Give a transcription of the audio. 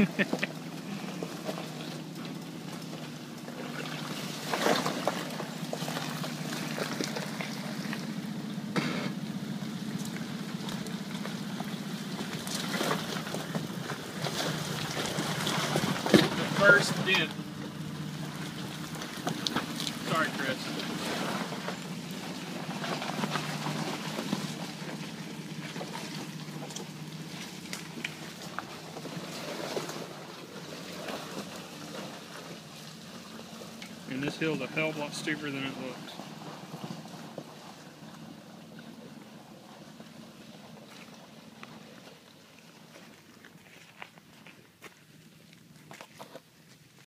First dent. Sorry, Chris. And this hill's a hell of a lot steeper than it looks.